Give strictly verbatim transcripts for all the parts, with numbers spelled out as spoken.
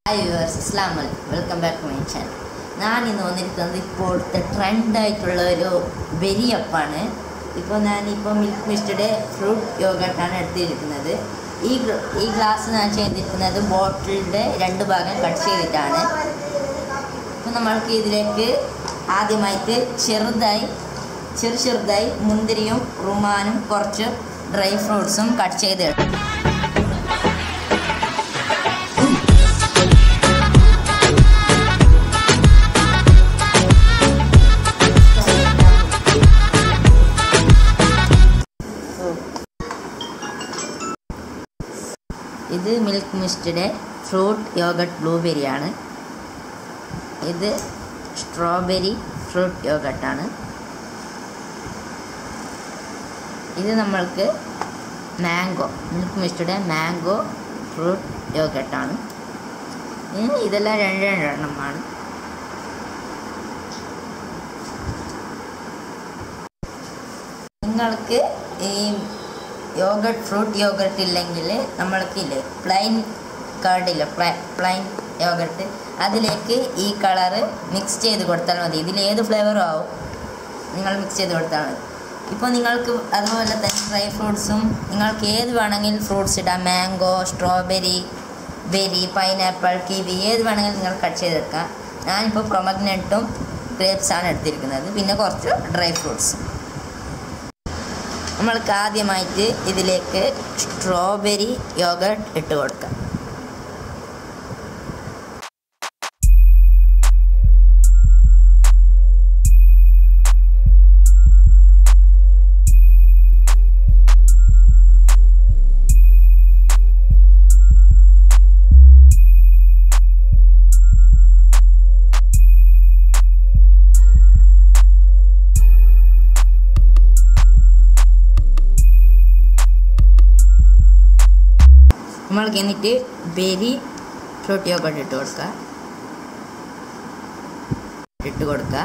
Hi viewers, Assalamu alaikum. Welcome back to my channel. ഞാൻ ഇന്ന് വന്നിരിക്കുന്നത് ഇപ്പോഴത്തെ ട്രെൻഡായിട്ടുള്ള ഒരു ബെറി അപ്പാണ്. ഇപ്പോൾ ഞാനിപ്പോൾ മിൽക്ക് മിസ്റ്റഡ് ഫ്രൂട്ട് യോഗട്ടാണ് എടുത്തിരിക്കുന്നത്. ഈ ഈ ഗ്ലാസ് ഞാൻ ചെയ്തിരിക്കുന്നത് ബോട്ടിലിൻ്റെ രണ്ട് ഭാഗം കട്ട് ചെയ്തിട്ടാണ്. അപ്പോൾ നമ്മൾക്ക് ഇതിലേക്ക് ആദ്യമായിട്ട് ചെറുതായി ചെറു ചെറുതായി മുന്തിരിയും റുമാനും കുറച്ച് ഡ്രൈ ഫ്രൂട്ട്സും കട്ട് ചെയ്തെടുക്കും. ഇത് മിൽക്ക് മിസ്റ്റഡ് ഫ്രൂട്ട് യോഗട്ട് ബ്ലൂബെറിയാണ്. ഇത് സ്ട്രോബെറി ഫ്രൂട്ട് യോഗട്ടാണ്. ഇത് നമ്മൾക്ക് mango milk misted mango fruit യോഗട്ടാണ്. ഇതെല്ലാം രണ്ട് രണ്ടെണ്ണമാണ്. നിങ്ങൾക്ക് ഈ യോഗട്ട് ഫ്രൂട്ട് യോഗട്ട് ഇല്ലെങ്കിൽ നമ്മൾക്കില്ലേ പ്ലെയിൻ കർഡില്ല പ്ലെയിൻ യോഗട്ട് അതിലേക്ക് ഈ കളറ് മിക്സ് ചെയ്ത് കൊടുത്താൽ മതി. ഇതിലേത് ഫ്ലേവറും ആവും, നിങ്ങൾ മിക്സ് ചെയ്ത് കൊടുത്താൽ മതി. ഇപ്പോൾ നിങ്ങൾക്ക് അതുപോലെ തന്നെ ഡ്രൈ ഫ്രൂട്ട്സും നിങ്ങൾക്ക് ഏത് വേണമെങ്കിലും ഫ്രൂട്ട്സ് ഇടാം. Mango, strawberry, berry, pineapple, kiwi ഏത് വേണമെങ്കിലും നിങ്ങൾ കട്ട് ചെയ്തെടുക്കാം. ഞാനിപ്പോൾ പ്രൊമഗ്നറ്റും ഗ്രേപ്സാണ് എടുത്തിരിക്കുന്നത്, പിന്നെ കുറച്ച് ഡ്രൈ ഫ്രൂട്ട്സും. നമ്മൾക്ക് ആദ്യമായിട്ട് ഇതിലേക്ക് സ്ട്രോബെറി യോഗട്ട് ഇട്ട് കൊടുക്കാം. നമ്മൾക്ക് എന്നിട്ട് ബെറി ഫ്രൂട്ട് യോഗട്ട് ഇട്ട് കൊടുക്കുക ഇട്ട് കൊടുക്കുക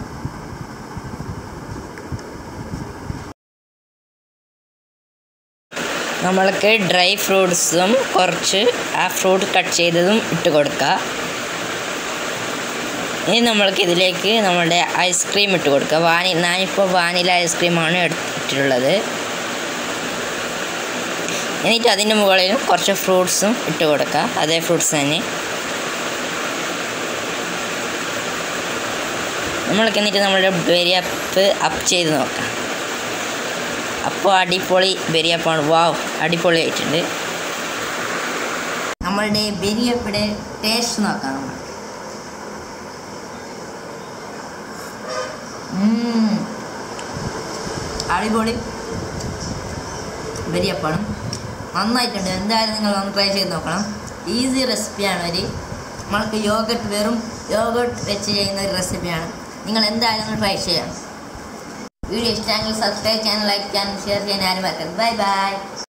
നമ്മൾക്ക് ഡ്രൈ ഫ്രൂട്ട്സും കുറച്ച് ആ ഫ്രൂട്ട് കട്ട് ചെയ്തതും ഇട്ട് കൊടുക്കുക. ഇനി നമ്മൾക്ക് ഇതിലേക്ക് നമ്മളുടെ ഐസ്ക്രീം ഇട്ട് കൊടുക്കുക. വാനി ഞാനിപ്പോൾ വാനില ഐസ്ക്രീമാണ് എടുത്തിട്ടുള്ളത്. എന്നിട്ട് അതിൻ്റെ മുകളിലും കുറച്ച് ഫ്രൂട്ട്സും ഇട്ട് കൊടുക്കുക, അതേ ഫ്രൂട്ട്സ് തന്നെ. നമ്മൾക്ക് എന്നിട്ട് നമ്മളുടെ ബെറി അപ്പ് അപ്പ് ചെയ്ത് നോക്കാം. അപ്പോൾ അടിപൊളി ബെറി അപ്പാണ്. വാവ്, അടിപൊളി ആയിട്ടുണ്ട്. നമ്മളുടെ ബെറി അപ്പിയുടെ ടേസ്റ്റ് നോക്കാം. നമ്മൾ അടിപൊളി ബെറി അപ്പാണ്, നന്നായിട്ടുണ്ട്. എന്തായാലും നിങ്ങൾ ഒന്ന് ട്രൈ ചെയ്ത് നോക്കണം. ഈസി റെസിപ്പിയാണ്. ഒരു നമ്മൾക്ക് യോഗട്ട് വെറും യോഗട്ട് വെച്ച് ചെയ്യുന്ന ഒരു റെസിപ്പിയാണ്. നിങ്ങൾ എന്തായാലും ഒന്ന് ട്രൈ ചെയ്യണം. വീഡിയോ ഇഷ്ടമെങ്കിൽ സബ്സ്ക്രൈബ് ചെയ്യാൻ, ലൈക്ക് ചെയ്യാൻ, ഷെയർ ചെയ്യാൻ ആരും മറക്കരുത്. Bye by.